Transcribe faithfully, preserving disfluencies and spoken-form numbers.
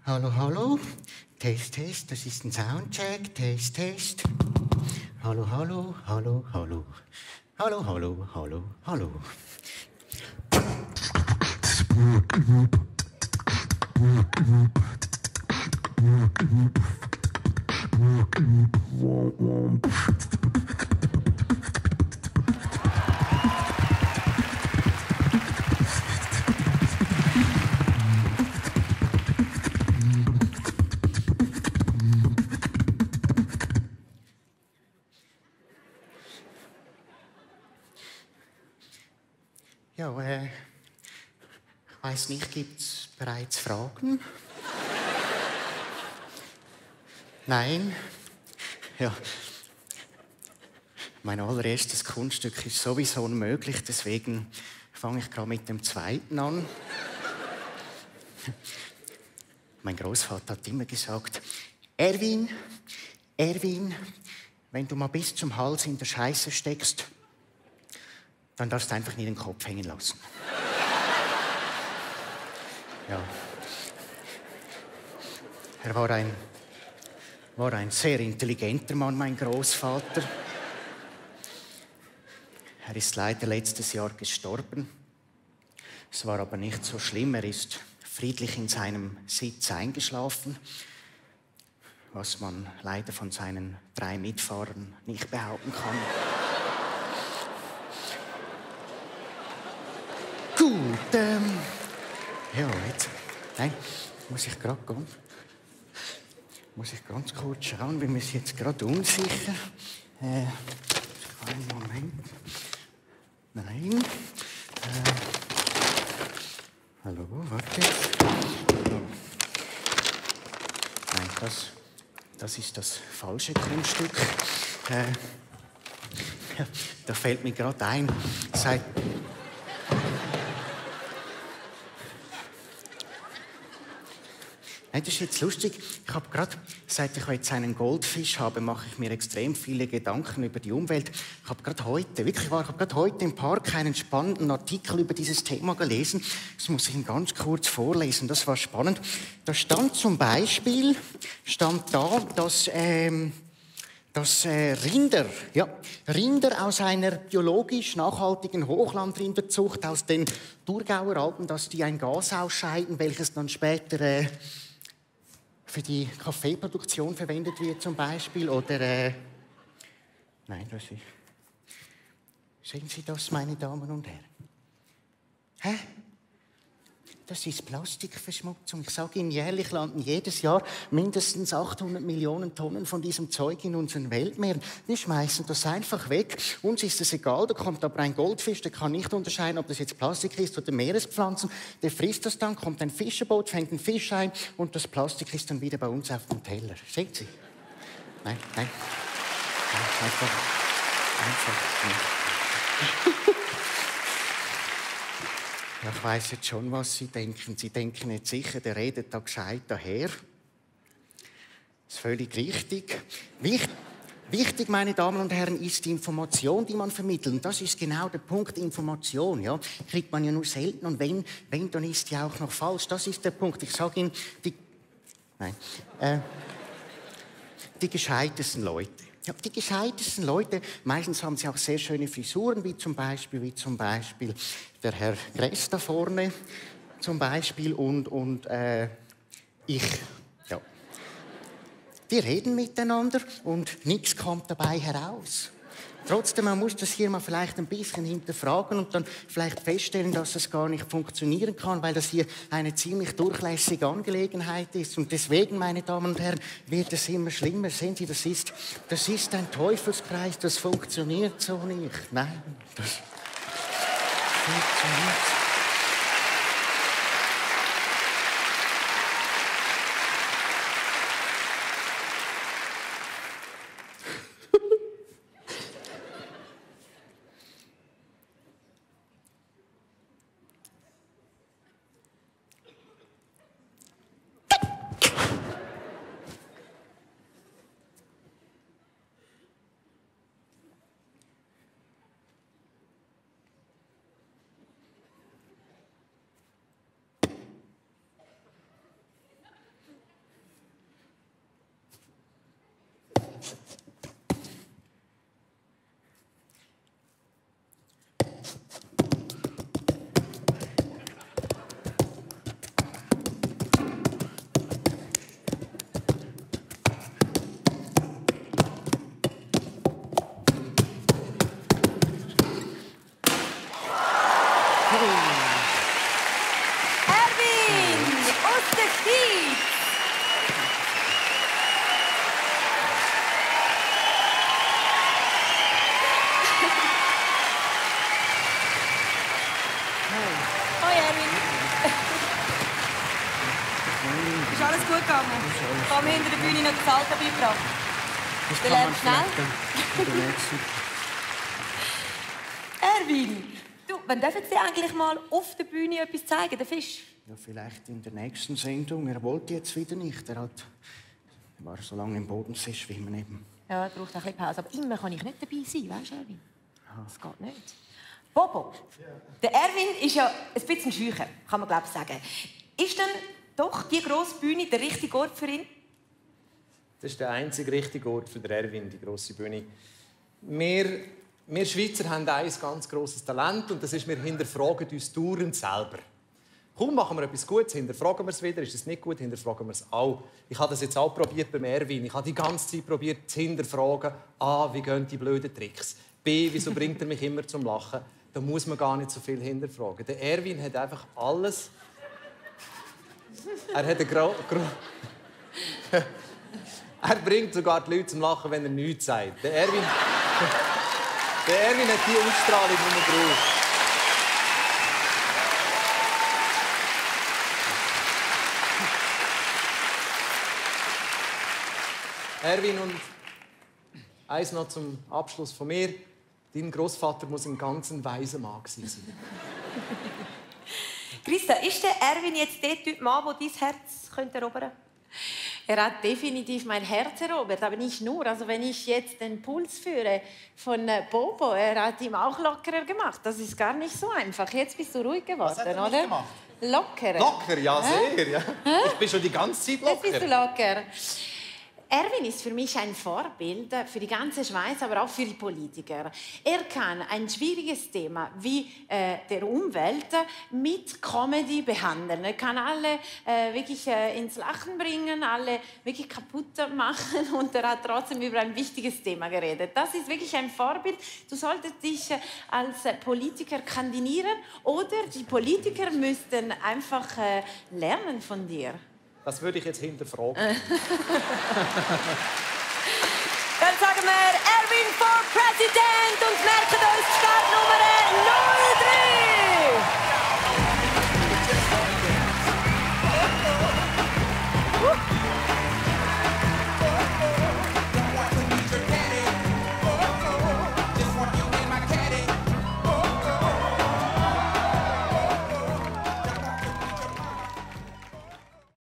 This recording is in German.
Hallo, hallo. Test, Test, das ist ein Soundcheck. Test, Test. Hallo, hallo, hallo, hallo. Hallo, hallo, hallo, hallo. Ja, äh, ich weiss nicht, gibt es bereits Fragen? Nein? Ja. Mein allererstes Kunststück ist sowieso unmöglich, deswegen fange ich gerade mit dem zweiten an. Mein Großvater hat immer gesagt, Erwin, Erwin, wenn du mal bis zum Hals in der Scheiße steckst, dann darfst du einfach nie den Kopf hängen lassen. Ja. Er war ein, war ein sehr intelligenter Mann, mein Großvater. Er ist leider letztes Jahr gestorben. Es war aber nicht so schlimm. Er ist friedlich in seinem Sitz eingeschlafen, was man leider von seinen drei Mitfahrern nicht behaupten kann. Gut, ähm, ja, jetzt, nein, muss ich gerade gehen. Muss ich ganz kurz schauen, weil wir sind jetzt gerade unsicher. Äh, einen Moment. Nein. Äh, hallo, warte. Oh. Nein, das, das ist das falsche Kunststück. Äh, ja, da fällt mir gerade ein, seit... Nein, das ist jetzt lustig. Ich habe gerade, seit ich jetzt einen Goldfisch habe, mache ich mir extrem viele Gedanken über die Umwelt. Ich habe gerade heute, wirklich wahr, ich habe gerade heute im Park einen spannenden Artikel über dieses Thema gelesen. Das muss ich Ihnen ganz kurz vorlesen. Das war spannend. Da stand zum Beispiel, stand da, dass ähm, dass äh, Rinder, ja, Rinder aus einer biologisch nachhaltigen Hochlandrinderzucht aus den Thurgauer Alpen, dass die ein Gas ausscheiden, welches dann später äh, für die Kaffeeproduktion verwendet wird zum Beispiel, oder... Äh Nein, das ist... Sehen Sie das, meine Damen und Herren? Hä? Das ist Plastikverschmutzung. Ich sage Ihnen, jährlich landen jedes Jahr mindestens achthundert Millionen Tonnen von diesem Zeug in unseren Weltmeeren. Wir schmeißen das einfach weg. Uns ist es egal, da kommt aber ein Goldfisch, der kann nicht unterscheiden, ob das jetzt Plastik ist oder Meerespflanzen. Der frisst das dann, kommt ein Fischerboot, fängt einen Fisch ein und das Plastik ist dann wieder bei uns auf dem Teller. Sehen Sie? Nein, nein. Nein, einfach. Einfach nicht. Ja, ich weiss jetzt schon, was Sie denken. Sie denken jetzt sicher, der redet da gescheit daher. Das ist völlig richtig. Wicht, wichtig, meine Damen und Herren, ist die Information, die man vermittelt. Und das ist genau der Punkt, Information. Ja? Kriegt man ja nur selten. Und wenn, wenn, dann ist die auch noch falsch. Das ist der Punkt. Ich sage Ihnen, die, nein, äh, die gescheitesten Leute. Ja, die gescheitesten Leute, meistens haben sie auch sehr schöne Frisuren, wie zum Beispiel, wie zum Beispiel der Herr Gress da vorne, zum Beispiel, und, und äh, ich. Ja. Die reden miteinander und nichts kommt dabei heraus. Trotzdem, man muss das hier mal vielleicht ein bisschen hinterfragen und dann vielleicht feststellen, dass das gar nicht funktionieren kann, weil das hier eine ziemlich durchlässige Angelegenheit ist. Und deswegen, meine Damen und Herren, wird es immer schlimmer. Sehen Sie, das ist, das ist ein Teufelskreis, das funktioniert so nicht. Nein, das funktioniert so. Erwin aus der Schweiz. Hoi Erwin. Ist alles gut gegangen? Ich habe hinter der Bühne noch das Alter beigebracht. Das Der kann man lernt schnell. vielleicht in der nächsten- Erwin, du, wann dürfen Sie eigentlich mal auf der Bühne etwas zeigen, den Fisch? Ja, vielleicht in der nächsten Sendung. Er wollte jetzt wieder nicht. Er hat, er war so lange im Bodensee schwimmen eben. Ja, er braucht ein bisschen Pause. Aber immer kann ich nicht dabei sein, weißt du, Erwin? Das geht nicht. Bobo, der Erwin ist ja ein bisschen schücher, kann man glaube ich sagen. Ist denn doch die grosse Bühne der richtige Ort für ihn? Das ist der einzige richtige Ort für den Erwin, die grosse Bühne. Wir, wir Schweizer haben ein ganz grosses Talent und das ist, wir hinterfragen uns dauernd selber. Kaum machen wir etwas Gutes, hinterfragen wir es wieder. Ist es nicht gut, hinterfragen wir es auch. Ich habe das jetzt auch probiert beim Erwin. Ich habe die ganze Zeit probiert zu hinterfragen. A, wie gehen die blöden Tricks? B, wieso bringt er mich immer zum Lachen? Da muss man gar nicht so viel hinterfragen. Der Erwin hat einfach alles. Er hat eine gro gro Er bringt sogar die Leute zum Lachen, wenn er nichts sagt. Der Erwin, der Erwin hat die Ausstrahlung, die man braucht. Erwin, und eins noch zum Abschluss von mir. Dein Großvater muss ein ganz weiser Mann gewesen sein. Christa, ist der Erwin jetzt der Typ Mann, der dein Herz könnte erobern könnte? Er hat definitiv mein Herz erobert, aber nicht nur. Also wenn ich jetzt den Puls führe von äh, Bobo, er hat ihn auch lockerer gemacht. Das ist gar nicht so einfach. Jetzt bist du ruhig geworden, Was hat er oder? gemacht? Lockerer. Locker, ja, sehr. Ja. Ich bin schon die ganze Zeit locker. Jetzt bist du locker. Erwin ist für mich ein Vorbild für die ganze Schweiz, aber auch für die Politiker. Er kann ein schwieriges Thema wie äh, der Umwelt mit Comedy behandeln. Er kann alle äh, wirklich äh, ins Lachen bringen, alle wirklich kaputt machen und er hat trotzdem über ein wichtiges Thema geredet. Das ist wirklich ein Vorbild. Du solltest dich äh, als äh, Politiker kandidieren oder die Politiker müssten einfach äh, lernen von dir. Das würde ich jetzt hinterfragen. Dann sagen wir Erwin for President